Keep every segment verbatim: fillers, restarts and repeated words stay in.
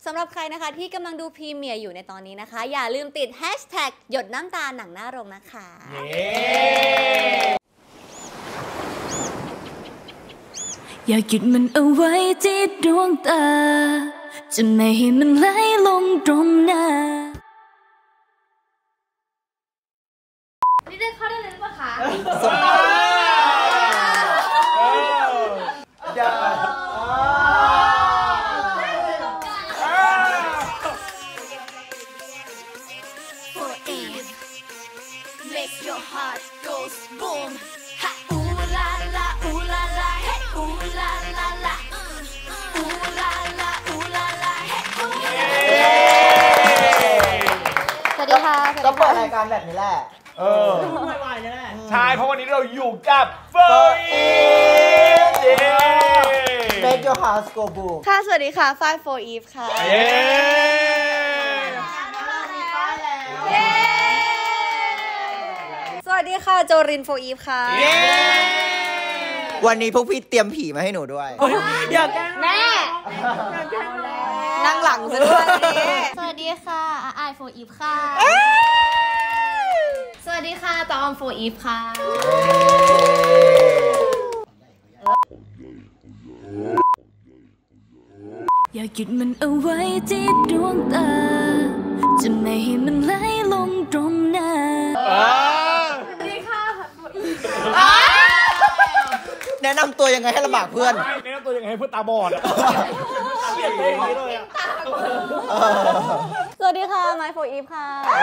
ำหรับใครนะคะที่กำลังดูพรีเมียร์อยู่ในตอนนี้นะคะอย่าลืมติดแฮชแท็กหยดน้ำตาหนังหน้าโรงนะคะอยากหยุดมันเอาไว้ที่ดวงตาจะไม่ให้มันไหลลงตรงหน้านี่ได้เข้าได้เลยหรือเปล่าคะสบายเดี๋ยว Make your heart goes boom ฮะอูลาลาอูลาลาเฮ้อูลาลาลาอูลาลาอูลาลาเฮ้สวัสดีค่ะก็เปิดรายการแบบนี้แหละเออวายๆนี่แหละใช่เพราะวันนี้เราอยู่กับโฟอีฟ Make your heart go boom ค่ะสวัสดีค่ะฝ้ายโฟอีฟค่ะเย้สวัสดีค่ะโจรินโฟอีฟค่ะวันนี้พวกพี่เตรียมผีมาให้หนูด้วยอยากแกล้งแม่นั่งหลังซะด้วยสวัสดีค่ะอาไอโฟอีฟค่ะสวัสดีค่ะตอมโฟอีฟค่ะอยากหยุดมันเอาไว้ที่ดวงตาจะไม่ให้มันไหลลงตรงหน้าแนะนำตัวยังไงให้ลำบากเพื่อนแนะนำตัวยังไงให้เพื่อนตาบอดเปลี่ยนตัวอย่างนี้เลยอ่ะสวัสดีค่ะไมค์โฟอีฟค่ะ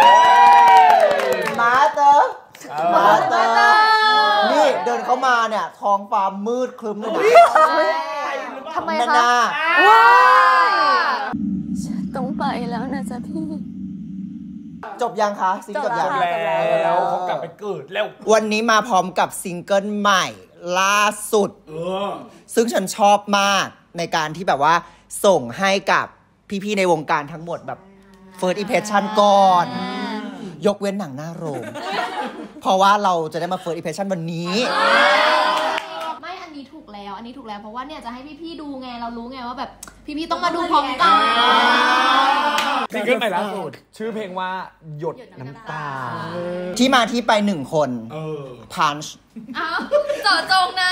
มาเตอร์มาเตอร์นี่เดินเข้ามาเนี่ยท้องฟ้ามืดครึ้มเลยนะทำไมคะว้าวต้องไปแล้วนะจ๊ะพี่จบยังคะซิงเกิลยังแล้วเขากลับไปเกิดแล้ววันนี้มาพร้อมกับซิงเกิลใหม่ล่าสุดซึ่งฉันชอบมากในการที่แบบว่าส่งให้กับพี่ๆในวงการทั้งหมดแบบ First Impression ก่อนยกเว้นหนังหน้าโรงเพราะว่าเราจะได้มา First Impression วันนี้ไม่อันนี้ถูกแล้วอันนี้ถูกแล้วเพราะว่าเนี่ยจะให้พี่ๆดูไงเรารู้ไงว่าแบบพี่ๆต้องมาดูพร้อมกันซิงเกิลใหม่ล่าสุดชื่อเพลงว่าหยดน้ำตาที่มาที่ไปหนึ่งคนพันช์อ้าวเจาะจงนะ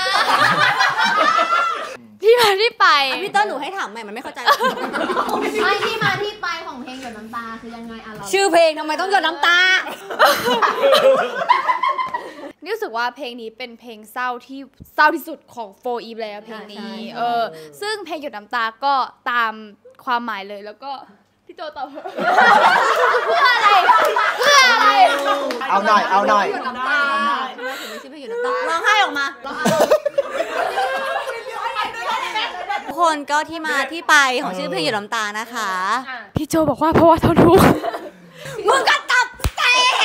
ที่มาที่ไปพี่เต้นหนูให้ถามใหม่มันไม่เข้าใจไม่ที่มาที่ไปของเพลงหยดน้ำตาคือยังไงอ่ะเราชื่อเพลงทำไมต้องหยดน้ำตารู้สึกว่าเพลงนี้เป็นเพลงเศร้าที่เศร้าที่สุดของโฟอีฟแล้วเพลงนี้เออซึ่งเพลงหยดน้ำตาก็ตามความหมายเลยแล้วก็พี่โจตอบเพื่ออะไรเพื่ออะไรเอาหน่อยเอาหน่อยหยดน้ำตาทำไมถึงไม่ชื่อเพลงหยดน้ำตาร้องไห้ออกมาทุกคนก็ที่มาที่ไปของชื่อเพลงหยดน้ำตานะคะพี่โจบอกว่าเพราะว่าเท่าทุกมึงก็ตับใจ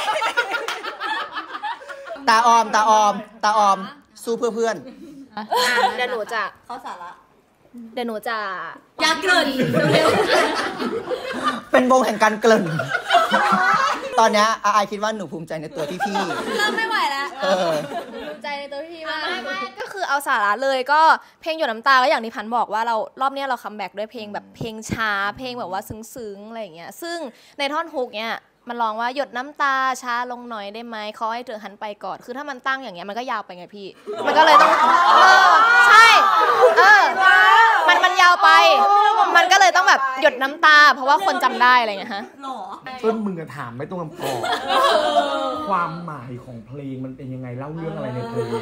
ตาออมตาออมตาออมสู้เพื่อเพื่อนเดี๋ยวหนูจะเข้าสาระเดี๋ยวหนูจะอยากเกินเร็วเป็นวงแห่งการเกริ่นตอนนี้อาไอคิดว่าหนูภูมิใจในตัวพี่พี่เริ่มไม่ไหวแล้วภูมิใจในตัวพี่มากไม่ไม่ก็คือเอาสาระเลยก็เพลงหยดน้ำตาก็อย่างที่พันบอกว่าเรารอบนี้เราคัมแบ็กด้วยเพลงแบบเพลงช้าเพลงแบบว่าซึ้งๆอะไรอย่างเงี้ยซึ่งในท่อนฮุกเนี้ยมันร้องว่าหยดน้ำตาช้าลงหน่อยได้ไหมขอให้เธอหันไปก่อนคือถ้ามันตั้งอย่างเงี้ยมันก็ยาวไปไงพี่มันก็เลยต้องเออใช่เออมันมันยาวไปมันก็เลยต้องแบบหยดน้ำตาเพราะว่าคนจำได้อะไรเงี้ยฮะเพิ่มมึงจะถามไม่ต้องคำตอบความหมายของเพลงมันเป็นยังไงเล่าเรื่องอะไรในเพลง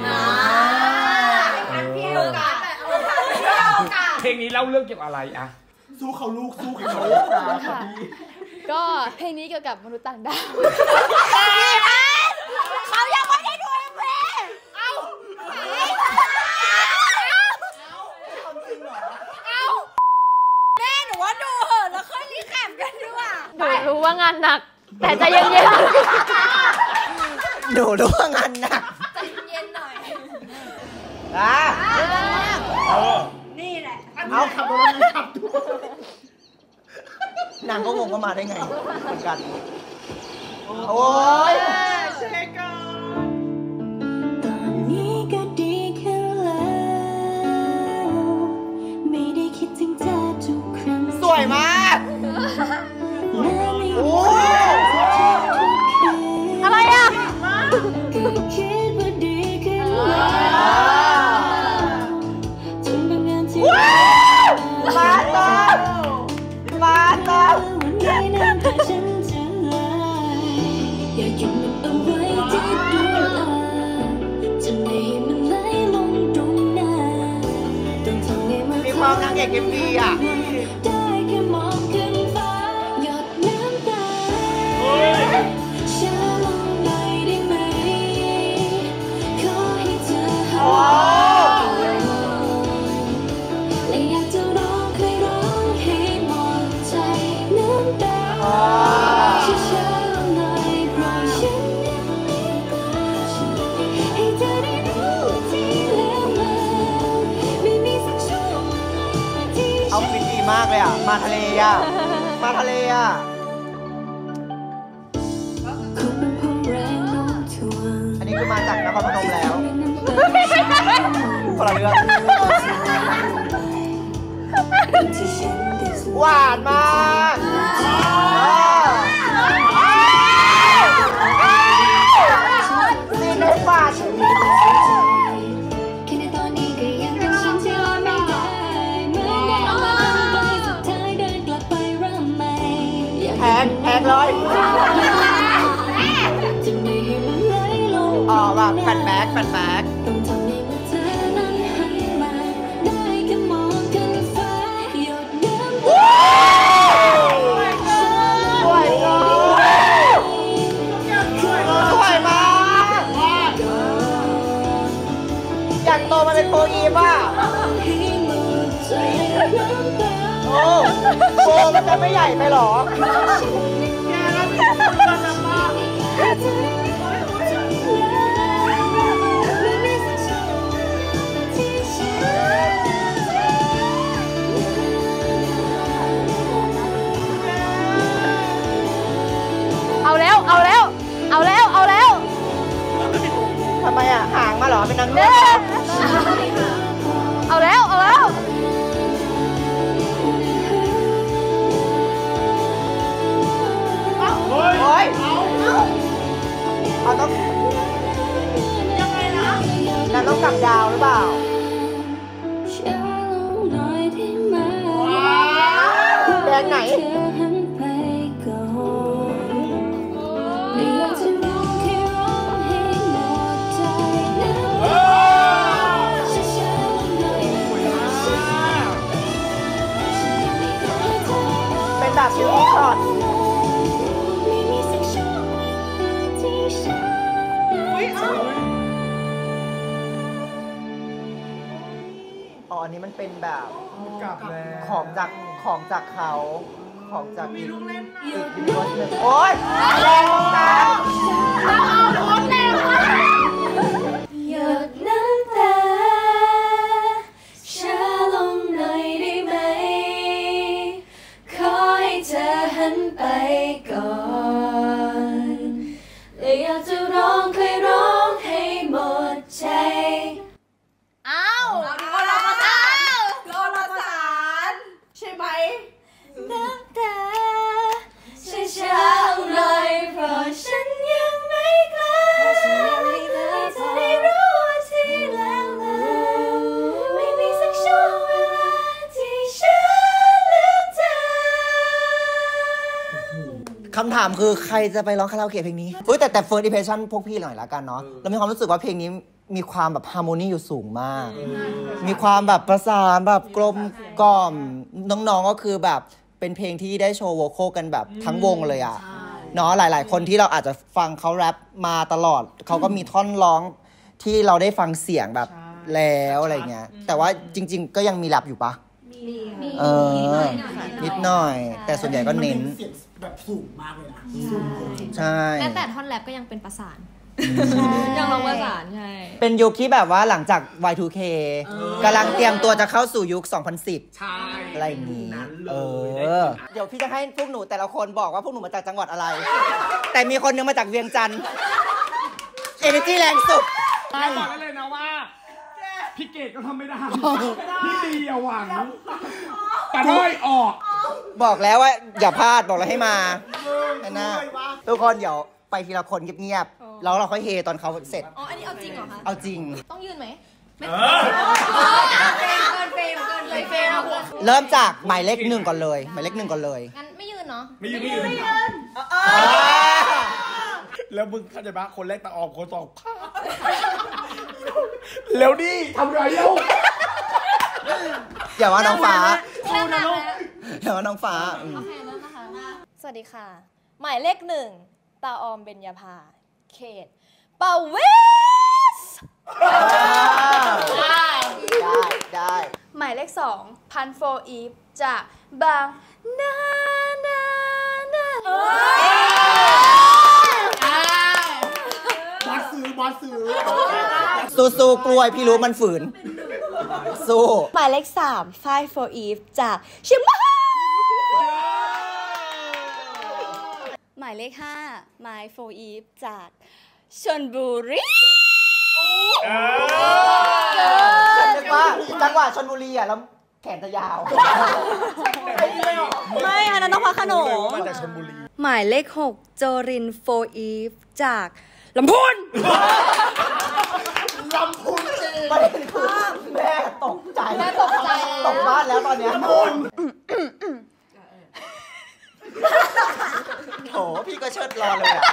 เพลงนี้เล่าเรื่องเกี่ยวกับอะไรอะสู้เขาลูกสู้เขาลูกก็เพลงนี้เกี่ยวกับมนุษย์ต่างดาวเขายังไม่ได้ดูเพลงเอาเอาแม่หนูว่าดูเหอะแล้วค่อยรีแคปกันดีกว่าหนูรู้ว่างานหนักแต่ใจเย็นๆหนูรู้ว่างานหนักใจเย็นหน่อยอ่ะนี่แหละเอาขับรถขับดูนางก็งงว่ามาได้ไงเหมือนกันโอ้ยเช็คก่อนตอนนี้ก็ดีขึ้นแล้วไม่ได้คิดถึงเธอทุกครั้งสวยมากำตาช้าๆหน่อยเพราะฉันยังไม่กล้าให้เธอได้รู้ที่แล้วมาไม่มีสักช่วงเวลาที่เอาฟิตดีมากเลยอ่ะ มาทะเลอ่ะ มาทะเลอ่ะคงเป็นเพราะแรงโน้มถ่วงอันนี้คือมาจากนครพนมแล้วคนละเรื่องหวานมากซีนเล็กหวานแค่ในตอนนี้ก็ยังเป็นฉันที่รอไม่ได้เมื่อได้มาไปสุดท้ายเดินกลับไปเริ่มใหม่อยากแพงแพงเลยจะไม่ให้มันไหลลงอ๋อแบบแฟนแบ็กแฟนแบ็กต้องทำให้เมื่อเธอนั้นหันมาได้แค่มองกันฟ้าหยดน้ำตาสวยเกินสวยมาก อยากโตมาเป็นโฟอีฟอ่ะให้หมดใจน้ำตาโอ้โฟมันจะไม่ใหญ่ไปหรอเอาแล้ว เอาแล้ว เอาแล้ว เอาแล้วทำไมอ่ะ ห่างมาเหรอ เป็นนางเงืเด้อกเอาแล้ว เอาแล้วเฮ้ยโอ้ยเอาต้องนั่นต้องกลับดาวหรือเปล่าช้าลงหน่อยได้ไหมแบงค์ไหนเธอหันไปก่อนไม่อยากจะร้องแค่ร้องให้หมดใจนะช้าๆลงหน่อยเพราะฉันไม่ขอเธอเป็นแบบยูนิคอร์นไม่มีสักช่วงเวลาที่ฉันอ๋อ อันนี้มันเป็นแบบกลับแล้วของจากของจากเขาของจากอีกอีกยูนิเวอร์สหนึ่งโอ๊ยแรงมากหยดน้ำตาช้าลงหน่อยได้ไหม ขอให้เธอหันไปก่อนเลยอยากจะร้องเคยร้องให้หมดใจอ้าวเอาเราประสานเราประสานใช่ไหมน้ำตาช้าๆหน่อยเพราะฉันยังไม่กล้าให้เธอได้รู้ว่าที่แล้วมาไม่มีสักช่วงเวลาที่ฉันลืมเธอคำถามคือใครจะไปร้องคาราโอเกะเพลงนี้เฮ้ยแต่แต่ first impression พวกพี่หน่อยละกันเนาะเรามีความรู้สึกว่าเพลงนี้มีความแบบฮาร์โมนีอยู่สูงมาก มีความแบบประสานแบบกลมกล่อมน้องๆก็คือแบบเป็นเพลงที่ได้โชว์โวคอลกันแบบทั้งวงเลยอะเนาะหลายๆ คนที่เราอาจจะฟังเขาแรปมาตลอด เขาก็มีท่อนร้องที่เราได้ฟังเสียงแบบแล้วอะไรเงี้ยแต่ว่าจริง ๆ ก็ยังมีแรปอยู่ปะเออนิดหน่อย แต่ส่วนใหญ่ก็เน้นเสียงแบบสูงมากเลยนะสูงเลยใช่แม้แต่ท่อนแรปก็ยังเป็นประสานใช่ยังร้องประสานใช่เป็นยุคที่แบบว่าหลังจาก วาย ทู เค กำลังเตรียมตัวจะเข้าสู่ยุค สองพันสิบใช่อะไรอย่างนี้นั้นเลเอย อ เดี๋ยวพี่จะให้พวกหนูแต่ละคนบอกว่าพวกหนูมาจากจังหวัดอะไร แต่มีคนนึงมาจากเวียงจันทร์เอเนจีแรงสุดได้บอกได้เลยนะว่า พี่เกดก็ทำไม่ได้ พี่ดีอย่าหวังแต่ด้อยออกบอกแล้วว่าอย่าพลาดบอกแล้วให้มานะทุกคนเดี๋ยวไปทีละคนเงียบๆแล้วเราค่อยเฮตอนเขาเสร็จอ๋อ อันนี้เอาจริงเหรอคะเอาจริงต้องยืนไหมเออเกินเฟรมเกินเลยเฟรมเริ่มจากหมายเลขหนึ่งก่อนเลย หมายเลขหนึ่งก่อนเลยงั้นไม่ยืนเนาะไม่ยืนไม่ยืนแล้วมึงเข้าใจปะคนแรกตาออมคนสองผ้าแล้วดิทำไรแล้วอย่าว่าน้องฟ้าครูนะลูกอย่าว่าน้องฟ้าอืมโอเคเริ่มนะคะสวัสดีค่ะ หมายเลขหนึ่งตาออมเบญญาภาเขตปาเวสได้ได้หมายเลขสองพันโฟอีฟจากบางนานาสู้ๆกล้วยพี่รู้มันฝืน สู้หมายเลขสาม Fight for Eve จากเชียงใหม่ หมายเลขห้า My for Eve จากชลบุรีฉันนึกว่าจังหวัดชลบุรีอ่ะแล้วแขนจะยาวไม่ อันนั้นต้องพักขนมมาจากชลบุรีหมายเลขหก โจริน for Eve จากลำพูนลำพูนจริงประเด็นคือแม่ตกใจแม่ตกใจตกบ้านแล้วตอนเนี้ยโถพี่ก็เชิดรอเลยอ่ะ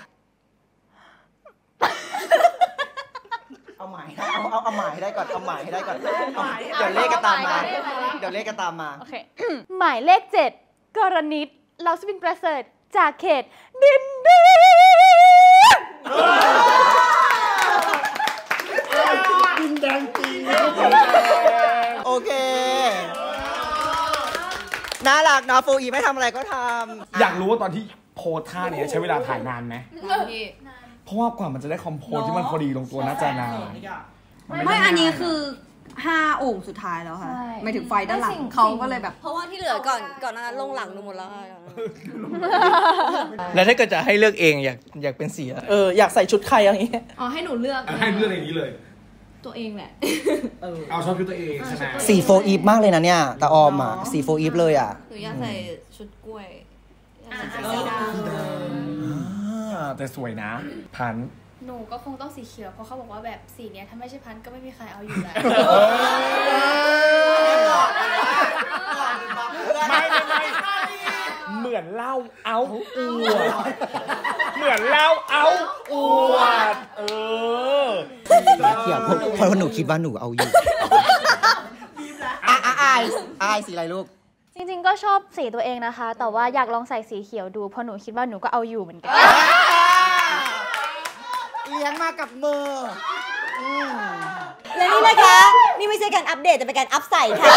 เอาหมายให้เอาเอาเอาหมายให้ได้ก่อนเอาหมายให้ได้ก่อนเอาเดี๋ยวเลขก็ตามมา เดี๋ยวเลขก็ตามมาโอเค หมายเลขเจ็ดกรณิตเราสปินประเสริฐจากเขตดินแดงดินแดงจริงโอเค น่ารักเนาะโฟอีไม่ทำอะไรก็ทำอยากรู้ว่าตอนที่โพสท่าเนี้ยใช้เวลาถ่ายนานไหมเพราะว่ากว่ามันจะได้คอมโพสที่มันพอดีลงตัวน่าจะนานไม่ อันนี้คือห้าโอ่งสุดท้ายแล้วค่ะหมายถึงไฟด้านหลังเขาก็เลยแบบเพราะว่าที่เหลือก่อนก่อนหนานั้นลงหลังดูหมดแล้วค่ะแล้วถ้าเกิดจะให้เลือกเองอยากอยากเป็นสีอะไรเอออยากใส่ชุดใครอย่างเงี้ยอ๋อให้หนูเลือกให้เลือกอย่างนี้เลยตัวเองแหละเอาชอบชุดตัวเองใช่ไหมสีโฟอีฟมากเลยนะเนี่ยตาออมอ่ะสีโฟอีฟเลยอ่ะหนูอยากใส่ชุดกล้วยอ่าแต่สวยนะพันหนูก็คงต้องสีเขียวเพราะเขาบอกว่าแบบสีเนี้ยถ้าไม่ใช่พันธุ์ก็ไม่มีใครเอาอยู่แล้วไม่ไม่ไม่เหมือนเล่าเอาอวดเหมือนเล่าเอาอวดเออเขียวเพราะเพราะหนูคิดว่าหนูเอาอยู่อ่ะอ่ะอายอายสีอะไรลูกจริงๆก็ชอบสีตัวเองนะคะ แต่ว่าอยากลองใส่สีเขียวดูเพราะหนูคิดว่าหนูก็เอาอยู่เหมือนกันเลี้ยงมากับมือและนี่นะคะ นี่ไม่ใช่การอัปเดตแต่เป็นการอัพใส่ค่ะ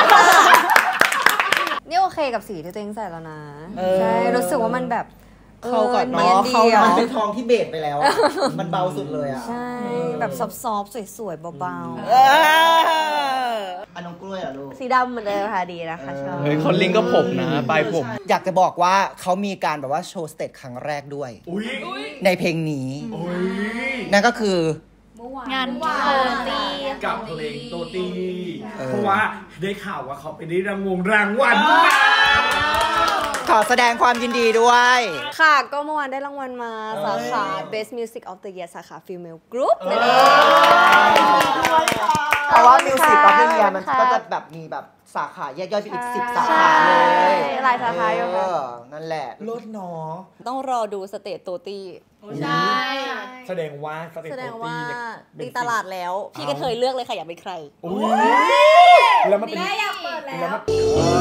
นี่โอเคกับสีที่ตัวเองใส่แล้วนะ ใช่ รู้สึกว่ามันแบบเข้าก่อนเนีเนาะยนดีเขาอ่ะมันเป็นทองที่เบสไปแล้วอะมันเบาสุดเลยอ่ะใช่ แบบซอฟต์ๆสวยๆเบาเอออันน้องกล้วยเหรอลูกๆ สีดำเหมือนเดิมค่ะดีนะคะชอบเฮ้ยคนลิงก็ผมนะปลายผมอยากจะบอกว่าเขามีการแบบว่าโชว์สเตจครั้งแรกด้วยอุ้ยในเพลงนี้อุ้ยนั่นก็คืองานโชว์ตีกับเพลงโตตีเพราะว่าได้ข่าวว่าเขาไปได้รางวงรางวัลมาขอแสดงความยินดีด้วยค่ะ ก็เมื่อวานได้รางวัลมาสาขา Best Music of the Year สาขา Female Group นั่นเองเพราะว่ามิวสิกออฟเดอะเยียร์มันก็จะแบบมีแบบสาขาแยกย่อยไปอีกสิบสาขาเลยหลายสาขาอยู่เอค่ะอนั่นแหละลดเนาะต้องรอดูสเตจโตตี้ใช่แสดงว่าสเตจแสดโตงตีว่าเนี่ยตีตลาดแล้ว พี่กระเทยเลือกเลยค่ะ อยากเป็นใครอุ้ยแล้วมันเป็นแล้วมัน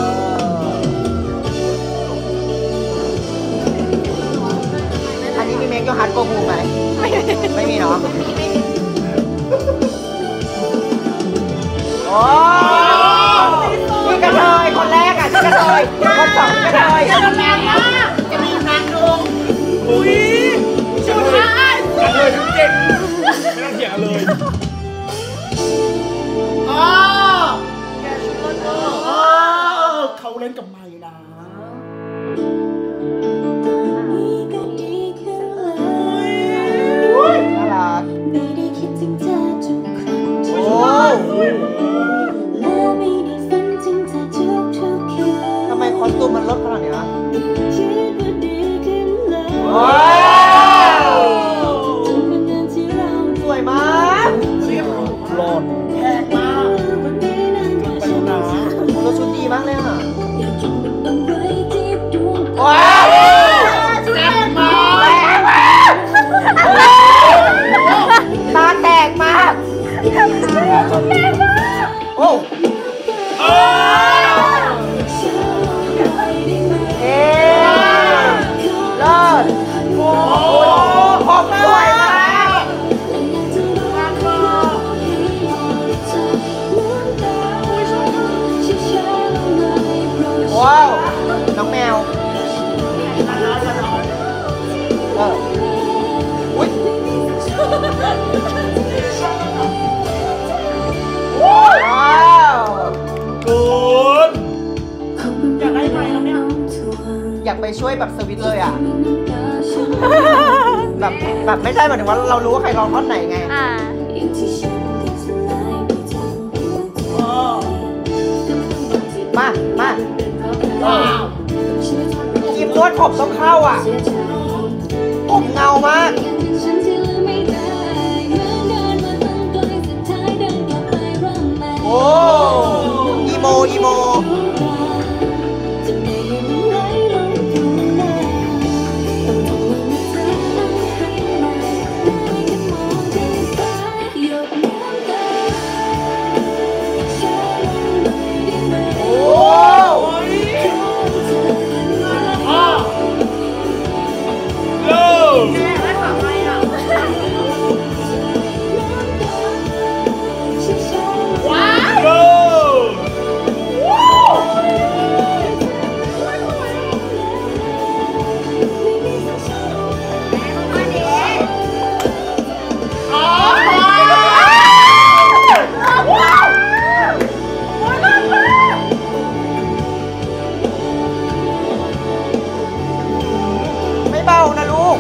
อันนี้มีเมคโยฮัทโกมูไหมไม่มีเนาะโอ้พี่กระเทยคนแรกอ่ะพี่กระเทยคนสองกระเทยจะแรงมากจะมีนางดงอุ้ยชุดท้ายกันเลยทั้งเจ็ดไม่ต้องเถียงกันเลยอ๋อแกชุดรถเออเขาเล่นกับไม้นะน่ารักโอ้ทำไมคอสตูมมันลดขนาดนี้นะว้าวสวยมากเรียบร้อยแพงมากไปแล้วนะแล้วชุดดีมากเลยอ่ะอยากไปช่วยแบบสวิตเลยอ่ะ แบบแบบไม่ใช่หมายถึงว่าเรารู้ว่าใครร้องท่อนไหนไงอ่ามา มาทีมนวดผมต้องเข้าอ่ะ ผมเงามาก โอ้อีโม อีโม ไม่เบานะลูก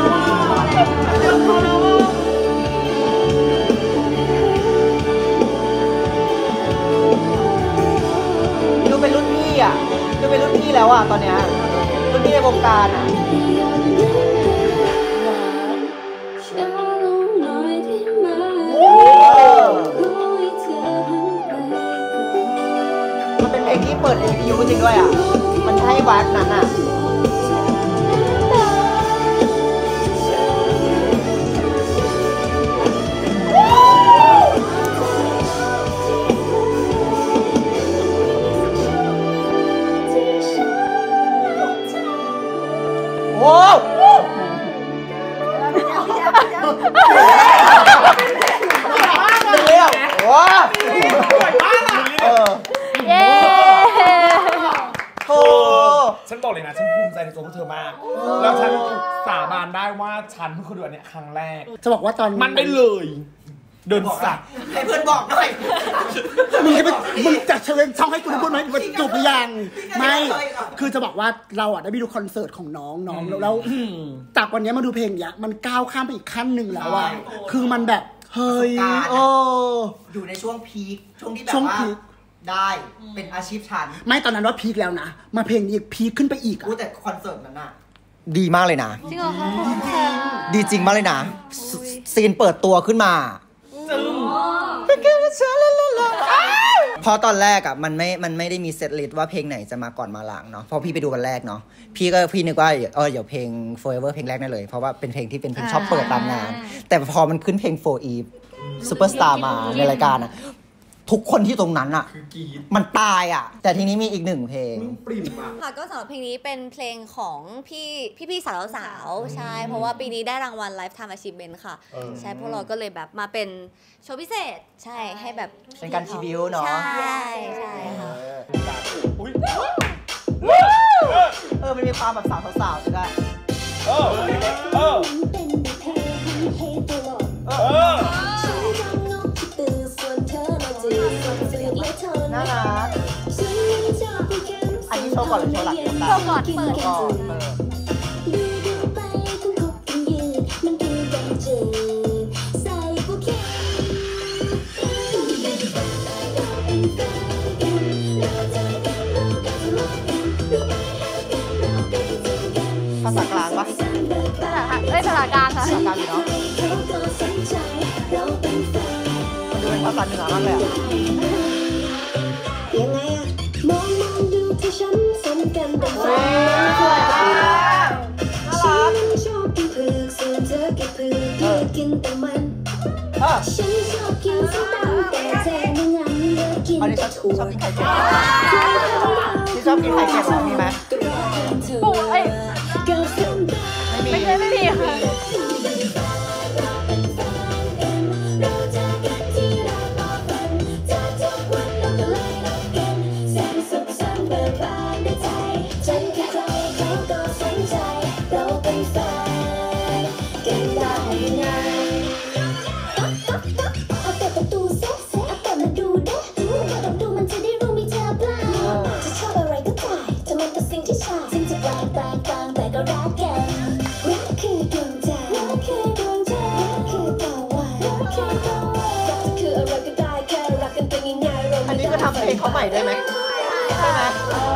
ดูเป็นรุ่นพี่อ่ะ ดูเป็นรุ่นพี่แล้วอ่ะตอนเนี้ยรุ่นพี่ในวงการอ่ะ มันเป็นเพลงที่เปิด เอ พี ยู จริงด้วยอ่ะ มันใช่วัดนั้นอ่ะ โอ้เรื่องโอ้เออเย้โอ้ฉันบอกเลยนะฉันภูมิใจในตัวพวกเธอมาก แล้วฉันสาบานได้ว่าฉันเพิ่งเคยดูอันเนี้ยครั้งแรกจะบอกว่าตอนมันได้เลย เดินสักให้เพื่อนบอกหน่อยมึงจะไปมึงจะเชิญช่องให้กูพูดไหมมันจบหรือยังไม่คือจะบอกว่าเราอ่ะได้ไปดูคอนเสิร์ตของน้องน้องแล้วแล้วจากวันนี้มาดูเพลงเนี้ยมันก้าวข้ามไปอีกขั้นหนึ่งแล้วอ่ะคือมันแบบเฮ้ยโอ้อยู่ในช่วงพีคช่วงที่แบบช่วงว่าพีคได้เป็นอาชีพฉันไม่ตอนนั้นว่าพีคแล้วนะมาเพลงนี้อีกพีคขึ้นไปอีกอู้แต่คอนเสิร์ตนั้นน่ะดีมากเลยนะจริงเหรอคะขอบคุณค่ะดีจริงมากเลยนะซซีนเปิดตัวขึ้นมาเพราะตอนแรกอ่ะมันไม่มันไม่ได้มีเซตลิสต์ว่าเพลงไหนจะมาก่อนมาหลังเนาะเพราะพี่ไปดูวันแรกเนาะพี่ก็พี่นึกว่าเออเดี๋ยวเพลง Forever เพลงแรกนั่นเลยเพราะว่าเป็นเพลงที่เป็นเพลงชอบเปิดตามงาน แต่พอมันขึ้นเพลง For Eve Superstar มาในรายการอ่ะทุกคนที่ตรงนั้นอ่ะมันตายอ่ะแต่ทีนี้มีอีกหนึ่งเพลงค่ะก็สำหรับเพลงนี้เป็นเพลงของพี่พี่พี่สาวสาวใช่เพราะว่าปีนี้ได้รางวัล Lifetime Achievement ค่ะใช่พวกเราก็เลยแบบมาเป็นโชว์พิเศษใช่ให้แบบเป็นการทริบิวต์เนาะใช่ใช่ค่ะเออมันมีความแบบสาวสาวๆได้เออเออเออน่ารักอันนี้โชว์ก่อนหรือโชว์หลังโชว์ก่อนเปิดก่อนเปิดภาษากลางปะภาษาเอ้ยภาษากลางค่ะภาษากลางอยู่เนาะมันดูเป็นภาษาเหนือมากเลยอ่ะยังไงอะมองมองดูที่ฉันสมกันเป็นแฟนสวยมากน่ารักฉันชอบกินเผือกส่วนเธอกินเผือกเธอกินแต่มันเออฉันชอบกินส้มตำแต่เธอไม่งั้นเลือกกินอันนี้ชอบชอบกินไข่เค็มที่ชอบกินไข่เค็มเหรอมีไหมปูเอ้ยไม่มีไม่ใช่ไม่มีค่ะจะชอบอะไรก็จ่ายจะมันก็สิ่งช่ไหม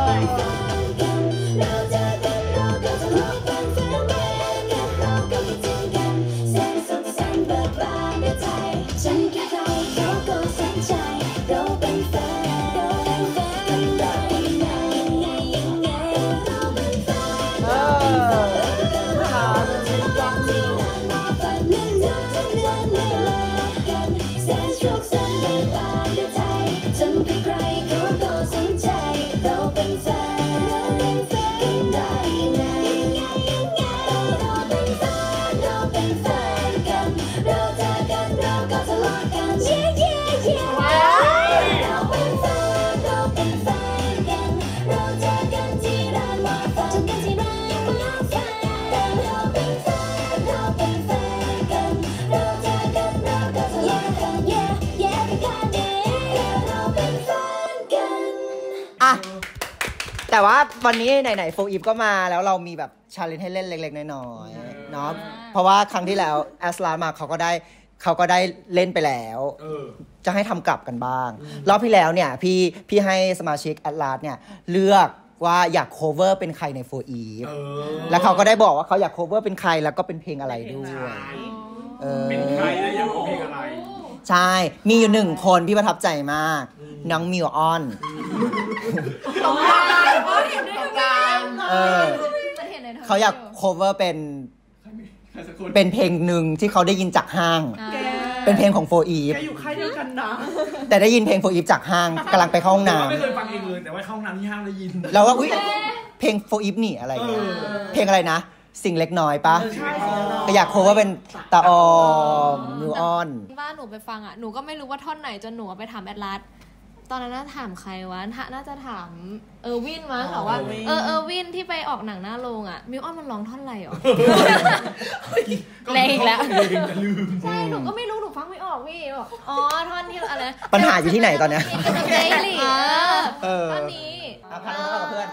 แต่ว่าวันนี้ไหนๆโฟอีฟก็มาแล้วเรามีแบบชาเลนจ์ให้เล่นเล็กๆน้อยๆเนาะเพราะว่าครั้งที่แล้วแอสลามาเขาก็ได้เขาก็ได้เล่นไปแล้วจะให้ทำกลับกันบ้างรอบที่แล้วเนี่ยพี่พี่ให้สมาชิกแอสลาเนี่ยเลือกว่าอยากโคเวอร์เป็นใครในโฟอีฟแล้วเขาก็ได้บอกว่าเขาอยากโคเวอร์เป็นใครแล้วก็เป็นเพลงอะไรด้วยเป็นใครแล้วอยากเพลงอะไรใช่มีอยู่หนึ่งคนพี่ประทับใจมากน้องมิวออนตรงกลางเขาเห็นด้วยกันเออเขาอยากโคเวอร์เป็นเป็นเพลงหนึ่งที่เขาได้ยินจากห้างเป็นเพลงของโฟอีฟอยู่ค่ายเดียวกันนะแต่ได้ยินเพลงโฟอีฟจากห้างกำลังไปเข้าห้องน้ำไม่เคยฟังเองเลยแต่ว่าเข้าห้องน้ำที่ห้างได้ยินแล้วว่าอุ้ยเพลงโฟอีฟนี่อะไรเพลงอะไรนะสิ่งเล็กน้อยปะก็อยากโคเวอร์เป็นตาออมมิวออนว่าหนูไปฟังอ่ะหนูก็ไม่รู้ว่าท่อนไหนจนหนูไปถามแอดลาสตอนนั้นน่าถามใครวะน่าจะถามเออร์วินมั้งค่ะว่าเออเออร์วินที่ไปออกหนังหน้าโรงอ่ะมิวออนมันร้องท่อนอะไรหรอแรงอีกแล้วใช่หนูก็ไม่รู้หนูฟังไม่ออกพี่บอกอ๋อท่อนที่อะไรปัญหาอยู่ที่ไหนตอนเนี้ยเจลี่ท่อนนี้พันกับเพื่อน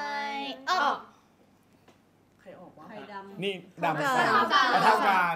นี่ดำสามเท่ากัน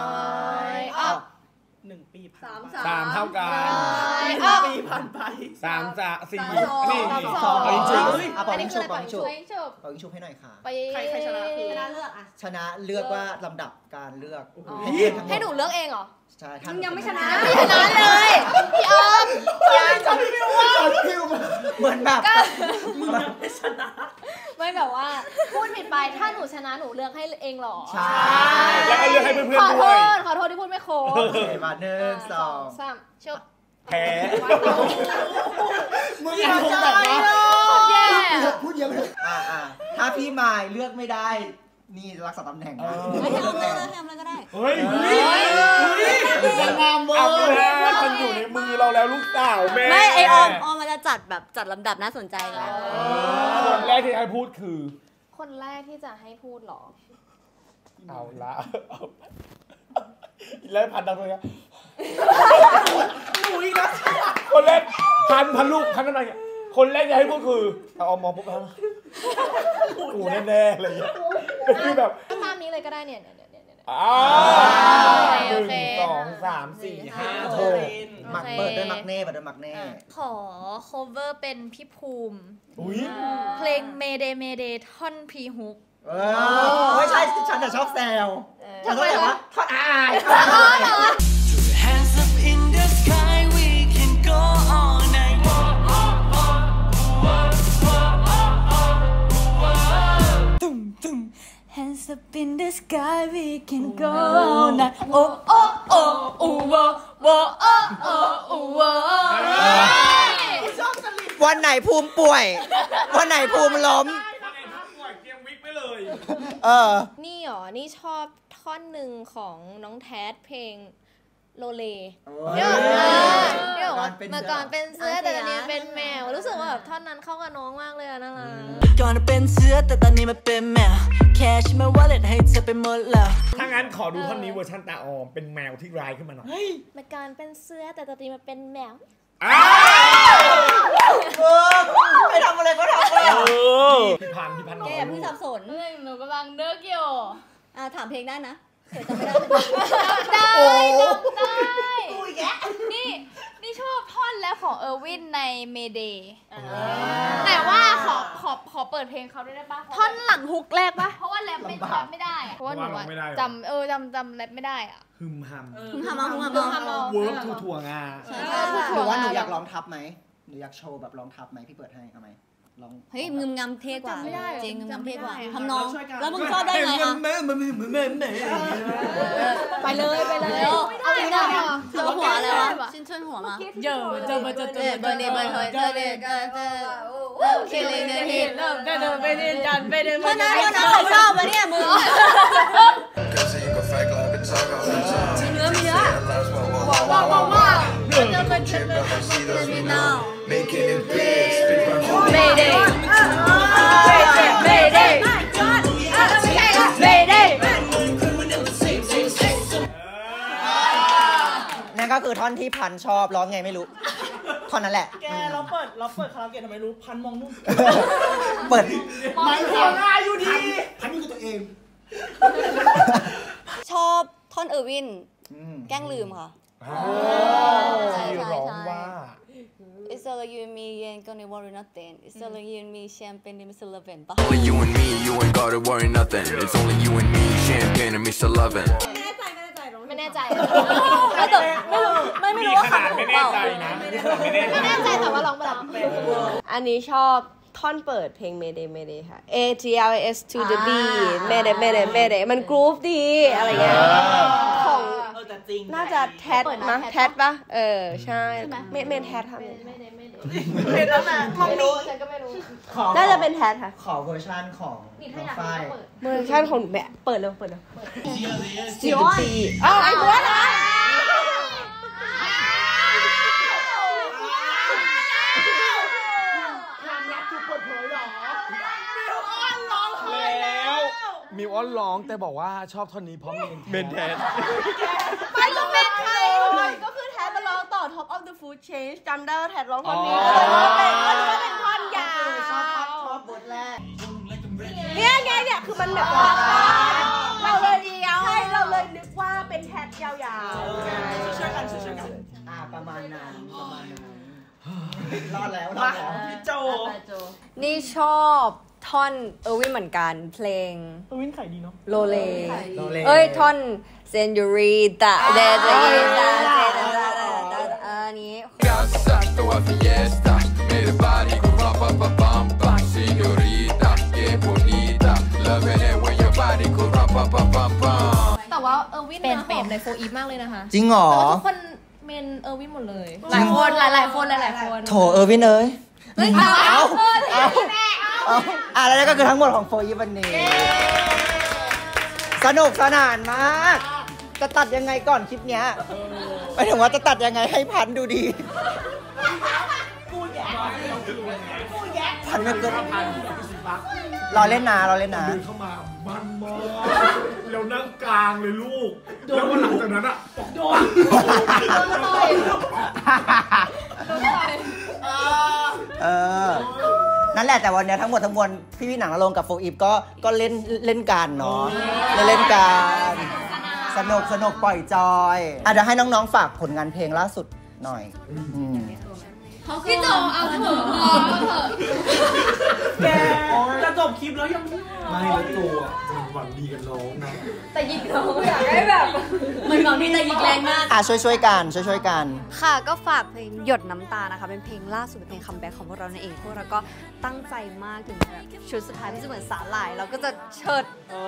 หนึ่งปีสามสามเท่ากันปีผ่านไปสามสามสี่นี่สองอีกชุบอ่ะปล่อยชุบปล่อยชุบปล่อยชุบให้หน่อยค่ะใครใครชนะชนะเลือกอ่ะชนะเลือกว่าลำดับการเลือกให้หนูเลือกเองเหรอใช่ท่านยังไม่ชนะไม่ชนะเลยพี่ออมยังจำไม่รู้ว่าเหมือนแบบมึงยังไม่ชนะไม่แบบว่าพูดผิดไปถ้าหนูชนะหนูเลือกให้เองหรอใช่แล้วก็เลือกให้เพื่อนๆด้วยขอโทษขอโทษที่พูดไม่ครบมาหนึ่งสองสามชกแพ้มึงอยากแบบว่าพูดเยอะเลยอ่าถ้าพี่มายเลือกไม่ได้นี่รักษาตำแหน่งนะไม่ให้ออมเลือกให้ออมเลือกก็ได้เฮ้ยงามเวอร์มันอยู่ในมือเราแล้วลูกสาวแม่ไม่ไอออมออมมันจะจัดแบบจัดลำดับน่าสนใจแล้วคนแรกที่ให้พูดคือคนแรกที่จะให้พูดหรอเอาละแล้วพันดังเลยอะหนูอีกแล้วคนแรกพันพันลูกพันอะไรเงี้ยคนแรกที่ให้พูดคือเอามองปุ๊บแล้วกูแน่ๆเลยคือแบบตามนี้เลยก็ได้เนี่ยเนี่ยเนี่ยเนี่ยอ่าหนึ่งสองสามสี่ห้าหกมักเปิดด้วยมักเน่เปิดด้วยมักเน่ขอ cover เป็นพี่ภูมิเพลง Mayday Mayday ท่อนพีฮุกไม่ใช่ฉันแต่ชอบแซวฉันก็แบบว่าท่อนอาย Hands up in the sky, we can go all night. Oh oh oh oh oh oh oh oh oh. วันไหนภูมิป่วยวันไหนภูมิล้มเออนี่หรอนี่ชอบท่อนหนึ่งของน้องแทสเพลงโลเลเดี๋ยวเดี๋ยวเมื่อก่อนเป็นเสื้อแต่ตอนนี้เป็นแมวรู้สึกว่าแบบท่อนนั้นเข้ากับน้องมากเลยอะน่ารักก่อนเป็นเสื้อแต่ตอนนี้มันเป็นแมวแค่ฉันมาวอลเล็ตให้เธอไปหมดแล้วถ้างั้นขอดูท่อนนี้เวอร์ชันตาออมเป็นแมวที่ร้ายขึ้นมาหน่อยเมื่อก่อนเป็นเสื้อแต่ตอนนี้มันเป็นแมวไปทำอะไรก็ทำไปพี่พันพี่พันแกอย่าเพิ่งสับสนหนูกำลังเนื้อเกี่ยวอ่าถามเพลงได้นะเคยจำไม่ได้ได้จำได้นี่นี่นี่ชอบท่อนแรปของเออร์วินในเมเดย์แต่ว่าขอขอขอเปิดเพลงเขาด้วยได้ปะท่อนหลังฮุกแรกปะเพราะว่าแรปไม่แรปไม่ได้เพราะว่าหนูจำเออจำจำแรปไม่ได้อ่ะฮึมฮัมฮึมฮัมฮึมฮัมฮึมฮัมเวิร์กทูถั่วงาหรือว่าหนูอยากลองทับไหมหนูอยากโชว์แบบลองทับไหมพี่เปิดให้เอาไหมลองเฮ้ยงึมงำเท่กว่าจริงงึมงำเท่กว่าทำน้องแล้วมึงชอบได้ไงอ่ะไปเลยไปเลยเอาไม่ได้เจอหัวอะไรวะชิ้นชนหัวมาเจอเจอเจอเจอเบอร์เดย์เบอร์เดย์เจอเดย์เจอเจอคิดเลยเนี่ยฮิตเริ่มได้เดินไปเดินจันไปเดินมานะนะใครชอบวะเนี่ยมึงมีเนื้อมีเนื้อว้าวว้าวว้าวว้าวเดินไปเดินไปเดินไปน้องเมย์เดย์เมย์เดย์เมย์เดย์นั่นก็คือท่อนที่พันชอบร้องไงไม่รู้ท่อนนั้นแหละแกเราเปิดเราเปิดคาราโอเกะทำไมรู้พันมองนู่นเปิดไม่หัวง่ายอยู่ดีพันนี่คือตัวเองชอบท่อนเออร์วินแกล้งลืมค่ะที่ร้องว่า It's all like you and me, you ain't gonna worry nothing. It's all like you and me, champagne and Mister Lovin'. Only you and me, you ain't gotta worry nothing. It's only you and me, champagne and Mister Lovin'. ไม่แน่ใจไม่แต่ไม่รู้ไม่ไม่รู้ว่าขนาดไม่แน่ใจนะไม่แน่ใจแต่ว่าร้องไปแล้วอันนี้ชอบท่อนเปิดเพลง Mayday Mayday ค่ะ A T L S to the B Mayday Mayday Mayday มันกรูฟดีอะไรเงี้ยของน่าจะแทสมั้ยแทสปะเออใช่เมนแทสค่ะไม่ได้ไม่ได้ไม่ได้ไม่รู้ฉันก็ไม่รู้น่าจะเป็นแทสค่ะขอเวอร์ชันของน้องฝ้ายเวอร์ชันของแบบเปิดเลยเปิดเลยจีออนอ้าวไอ้ตัวนะมิวอ้อนร้องแต่บอกว่าชอบท่อนนี้เพราะเมนแทนไปลงเมนใครก็คือแทนมาร้องต่อ Top of the Food Chain จำได้ว่าแทนร้องท่อนนี้ก็เลยว่าเป็นก็เลยว่าเป็นท่อนยาวชอบชอบบทแรกเนี่ยเนี่ยเนี่ยคือมันแบบว่าเราเลยเดียวใช่เราเลยนึกว่าเป็นแทนยาวๆช่วยกันช่วยกันอ่าประมาณนั้นประมาณนั้นรอดแล้วรอดแล้วพี่โจนี่ชอบท่อนเออร์วินเหมือนกันเพลงเออร์วินขายดีเนาะโลเลเอ้ยท่อนเซนยูริตะเดเดตะอันนี้แต่ว่าเออร์วินเป็นเป็นในโฟอีฟมากเลยนะคะจริงเหรอทุกคนเมนเออร์วินหมดเลยหลายคนหลายหลายคนหลายหลายคนโถเออร์วินเอ้ยเอาเอาเอาอ่ะแล้วก็คือทั้งหมดของโฟอีวันนี้สนุกสนานมากจะตัดยังไงก่อนคลิปเนี้ยไปถึงว่าจะตัดยังไงให้พันดูดีพันไม่เกินรอเล่นนาเราเล่นนาเดินเข้ามามันมากแล้วนั่งกลางเลยลูกแล้ววันหลังจากนั้นอ่ะโดนเออนั่นแหละแต่วันนี้ทั้งหมดทั้งมวลพี่พี่หนังนรงค์กับโฟอีฟก็ก็เล่นเล่นกันเนาะเล่นกันสนุกสนุกปล่อยจอยอาจจะให้น้องๆฝากผลงานเพลงล่าสุดหน่อยพี่โจเอาเถอะแกจะจบคลิปแล้วยังไม่แล้วโจอ่ะมันหวังดีกันน้องนะแต่ยิงน้องอยากให้แบบมันหวังดีแต่ยิงแรงมากอ่ะช่วยช่วยกันช่วยช่วยกันค่ะก็ฝากเพลงหยดน้ำตานะคะเป็นเพลงล่าสุดเป็นเพลงคัมแบ็กของพวกเราในเองพวกเราก็ตั้งใจมากถึงแบบชุดสุดท้ายที่จะเหมือนสาหร่ายเราก็จะเชิด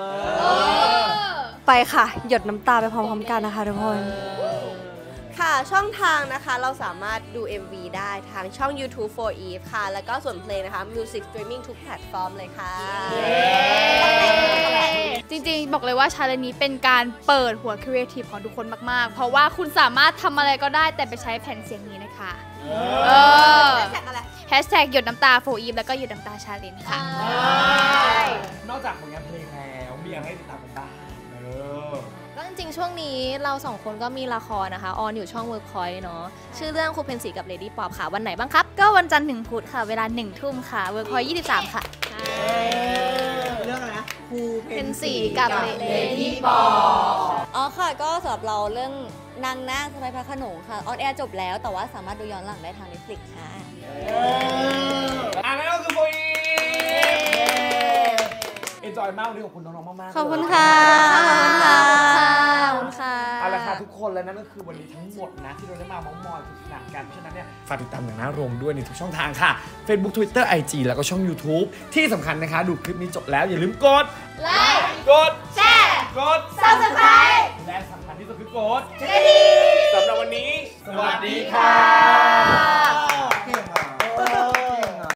ไปค่ะหยดน้ำตาไปพร้อมๆกันนะคะทุกคนค่ะช่องทางนะคะเราสามารถดู เอ็ม วี ได้ทางช่อง YouTube for Eve ค่ะแล้วก็ส่วนเพลงนะคะ Music Streaming ทุกแพลตฟอร์มเลยค่ะจริงๆบอกเลยว่าชาเลนจ์นี้เป็นการเปิดหัวครีเอทีฟของทุกคนมากๆเพราะว่าคุณสามารถทำอะไรก็ได้แต่ไปใช้แผ่นเสียงนี้นะคะเออแฮชแท็กหยดน้ำตา for Eve แล้วก็หยดน้ำตาชาเลนจ์ค่ะนอกจากผลงานเพลงแล้วมีอะไรให้ติดตามกันบ้างก็จริงๆช่วงนี้เราสองคนก็มีละครนะคะออนอยู่ช่อง Workpoint เนาะชื่อเรื่องครูเพนสีกับ Lady Pop ค่ะวันไหนบ้างครับก็วันจันทร์ถึงพุธค่ะเวลาหนึ่งทุ่มค่ะ Workpoint ยี่สิบสามค่ะเรื่องอะไรนะครูเพนสีกับ Lady Pop อ๋อค่ะก็สำหรับเราเรื่องนางนาคสไปพระโขนงค่ะออนแอร์จบแล้วแต่ว่าสามารถดูย้อนหลังได้ทาง Netflix ค่ะอ่ะนั่นก็คือโฟอีเอ็นจอยมากวันนี้ขอบคุณน้องๆมากๆขอบคุณค่ะขอบคุณค่ะขอบคุณค่ะเอาละค่ะทุกคนและนั่นก็คือวันนี้ทั้งหมดนะที่เราได้มาเม้าท์มอยสนุกสนานกันเพราะฉะนั้นเนี่ยฝากติดตามอย่างน่าโรงด้วยในทุกช่องทางค่ะ Facebook Twitter ไอ จี แล้วก็ช่อง YouTube ที่สำคัญนะคะดูคลิปนี้จบแล้วอย่าลืมกดไลค์กดแชร์กด Subscribe และสำคัญที่สุดคือกดกระดิ่งสำหรับวันนี้สวัสดีค่ะ